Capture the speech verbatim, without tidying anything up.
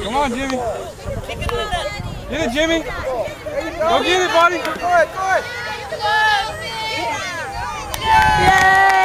Come on, Jimmy. Get it, Jimmy. Go get it, buddy. Go ahead, go ahead. Yay!